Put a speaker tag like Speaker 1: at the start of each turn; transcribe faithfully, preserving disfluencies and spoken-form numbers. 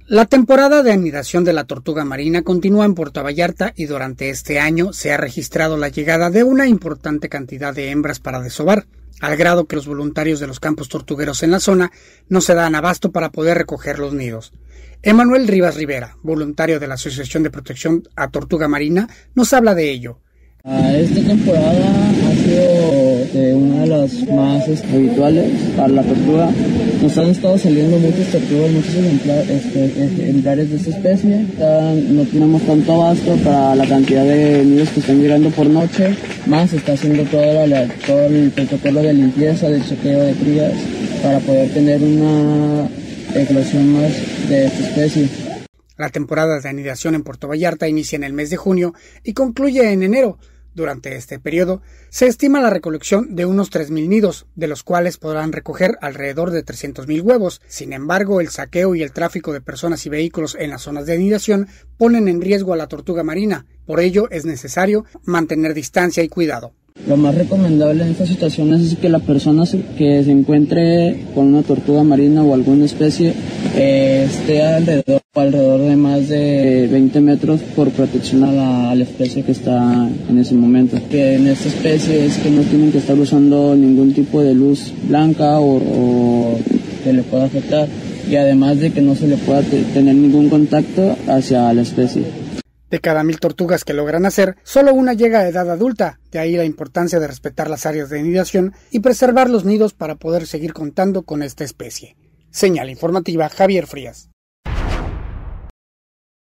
Speaker 1: La temporada de anidación de la tortuga marina continúa en Puerto Vallarta y durante este año se ha registrado la llegada de una importante cantidad de hembras para desovar, al grado que los voluntarios de los campos tortugueros en la zona no se dan abasto para poder recoger los nidos. Emanuel Rivas Rivera, voluntario de la Asociación de Protección a Tortuga Marina, nos habla de ello.
Speaker 2: Esta temporada ha sido eh, una de las más habituales para la tortuga. Nos han estado saliendo muchas tortugas, muchos ejemplares, este, ejemplares de esta especie. Están, no tenemos tanto abasto para la cantidad de nidos que están llegando por noche, más se está haciendo todo, la, todo el protocolo de limpieza, de chequeo de crías, para poder tener una eclosión más de esta especie.
Speaker 1: La temporada de anidación en Puerto Vallarta inicia en el mes de junio y concluye en enero. Durante este periodo, se estima la recolección de unos tres mil nidos, de los cuales podrán recoger alrededor de trescientos mil huevos. Sin embargo, el saqueo y el tráfico de personas y vehículos en las zonas de anidación ponen en riesgo a la tortuga marina. Por ello, es necesario mantener distancia y cuidado.
Speaker 2: Lo más recomendable en estas situaciones es que la persona que se encuentre con una tortuga marina o alguna especie eh, esté alrededor, alrededor de más de veinte metros por protección a la, a la especie que está en ese momento. Que en esta especie es que no tienen que estar usando ningún tipo de luz blanca o, o que le pueda afectar, y además de que no se le pueda tener ningún contacto hacia la especie.
Speaker 1: De cada mil tortugas que logran nacer, solo una llega a edad adulta, de ahí la importancia de respetar las áreas de anidación y preservar los nidos para poder seguir contando con esta especie. Señal informativa, Javier Frías.